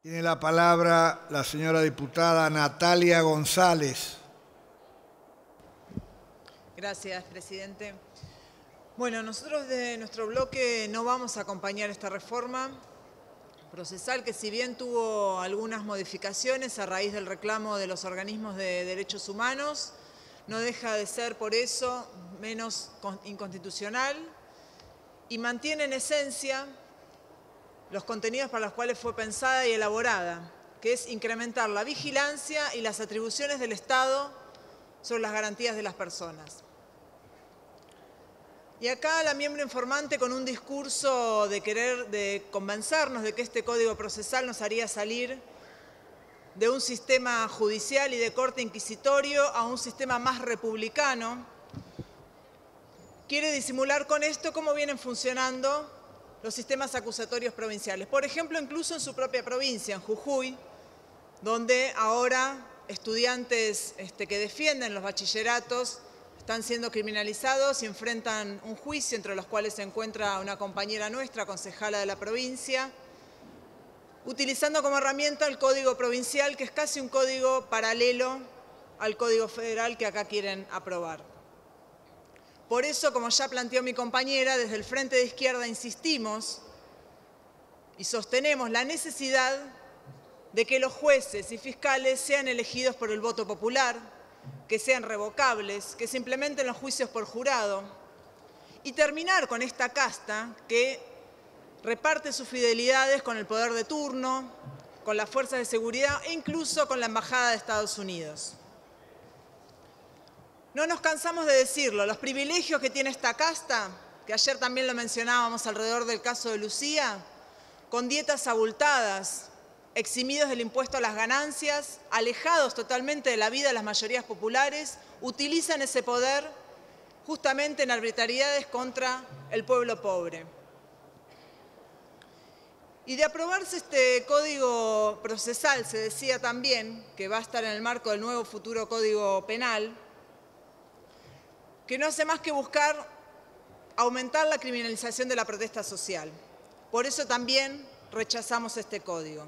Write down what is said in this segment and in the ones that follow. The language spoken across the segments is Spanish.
Tiene la palabra la señora diputada Natalia González. Gracias, presidente. Bueno, nosotros de nuestro bloque no vamos a acompañar esta reforma procesal que, si bien tuvo algunas modificaciones a raíz del reclamo de los organismos de derechos humanos, no deja de ser por eso menos inconstitucional y mantiene en esencia los contenidos para los cuales fue pensada y elaborada, que es incrementar la vigilancia y las atribuciones del Estado sobre las garantías de las personas. Y acá la miembro informante, con un discurso de convencernos de que este Código Procesal nos haría salir de un sistema judicial y de corte inquisitorio a un sistema más republicano, quiere disimular con esto cómo vienen funcionando los sistemas acusatorios provinciales. Por ejemplo, incluso en su propia provincia, en Jujuy, donde ahora estudiantes que defienden los bachilleratos están siendo criminalizados y enfrentan un juicio, entre los cuales se encuentra una compañera nuestra, concejala de la provincia, utilizando como herramienta el Código Provincial, que es casi un código paralelo al Código Federal que acá quieren aprobar. Por eso, como ya planteó mi compañera, desde el Frente de Izquierda insistimos y sostenemos la necesidad de que los jueces y fiscales sean elegidos por el voto popular, que sean revocables, que se implementen los juicios por jurado y terminar con esta casta que reparte sus fidelidades con el poder de turno, con las fuerzas de seguridad e incluso con la Embajada de Estados Unidos. No nos cansamos de decirlo, los privilegios que tiene esta casta, que ayer también lo mencionábamos alrededor del caso de Lucía, con dietas abultadas, eximidos del impuesto a las ganancias, alejados totalmente de la vida de las mayorías populares, utilizan ese poder justamente en arbitrariedades contra el pueblo pobre. Y de aprobarse este Código Procesal, se decía también que va a estar en el marco del nuevo futuro Código Penal, que no hace más que buscar aumentar la criminalización de la protesta social. Por eso también rechazamos este código.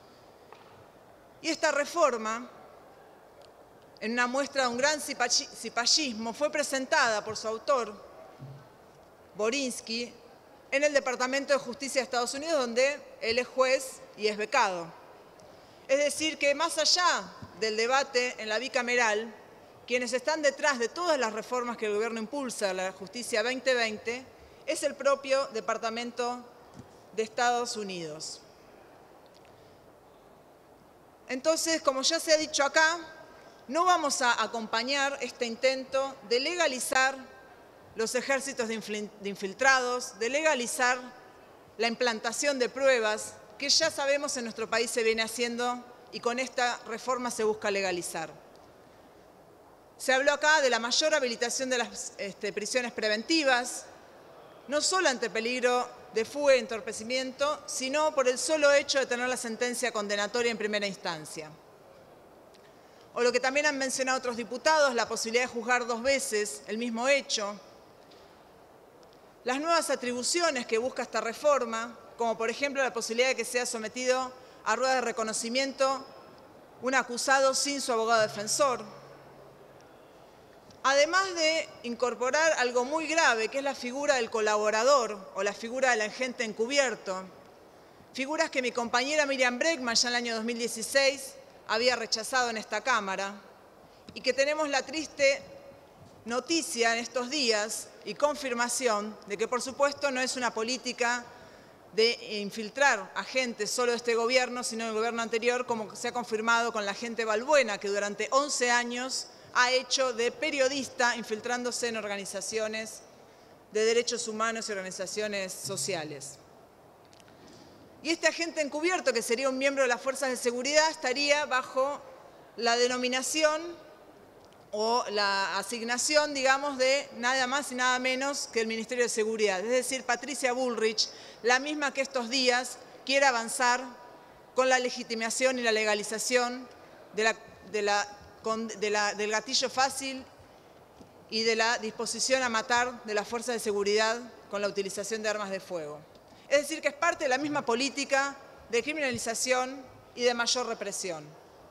Y esta reforma, en una muestra de un gran cipallismo, fue presentada por su autor, Borinsky, en el Departamento de Justicia de Estados Unidos, donde él es juez y es becado. Es decir, que más allá del debate en la bicameral, quienes están detrás de todas las reformas que el gobierno impulsa, la Justicia 2020, es el propio Departamento de Estados Unidos. Entonces, como ya se ha dicho acá, no vamos a acompañar este intento de legalizar los ejércitos de infiltrados, de legalizar la implantación de pruebas que ya sabemos en nuestro país se viene haciendo y con esta reforma se busca legalizar. Se habló acá de la mayor habilitación de las prisiones preventivas, no solo ante peligro de fuga y entorpecimiento, sino por el solo hecho de tener la sentencia condenatoria en primera instancia. O lo que también han mencionado otros diputados, la posibilidad de juzgar 2 veces el mismo hecho. Las nuevas atribuciones que busca esta reforma, como por ejemplo la posibilidad de que sea sometido a rueda de reconocimiento un acusado sin su abogado defensor. Además de incorporar algo muy grave, que es la figura del colaborador o la figura del agente encubierto, figuras que mi compañera Miriam Bregman ya en el año 2016 había rechazado en esta Cámara y que tenemos la triste noticia en estos días y confirmación de que, por supuesto, no es una política de infiltrar agentes solo de este gobierno, sino del gobierno anterior, como se ha confirmado con la agente Balbuena, que durante 11 años ha hecho de periodista infiltrándose en organizaciones de derechos humanos y organizaciones sociales. Y este agente encubierto, que sería un miembro de las fuerzas de seguridad, estaría bajo la denominación o la asignación, digamos, de nada más y nada menos que el Ministerio de Seguridad. Es decir, Patricia Bullrich, la misma que estos días quiere avanzar con la legitimación y la legalización del gatillo fácil y de la disposición a matar de las fuerzas de seguridad con la utilización de armas de fuego. Es decir, que es parte de la misma política de criminalización y de mayor represión.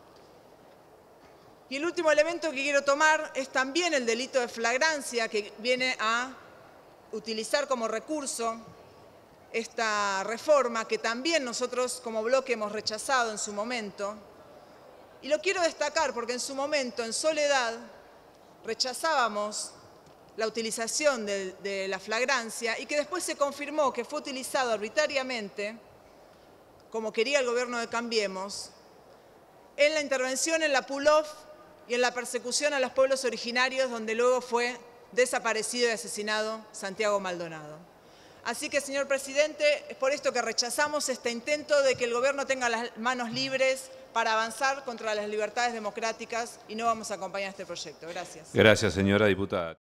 Y el último elemento que quiero tomar es también el delito de flagrancia, que viene a utilizar como recurso esta reforma, que también nosotros como bloque hemos rechazado en su momento. Y lo quiero destacar porque en su momento, en Soledad, rechazábamos la utilización de la flagrancia y que después se confirmó que fue utilizado arbitrariamente, como quería el gobierno de Cambiemos, en la intervención en la pull-off y en la persecución a los pueblos originarios, donde luego fue desaparecido y asesinado Santiago Maldonado. Así que, señor presidente, es por esto que rechazamos este intento de que el gobierno tenga las manos libres para avanzar contra las libertades democráticas y no vamos a acompañar este proyecto. Gracias. Gracias, señora diputada.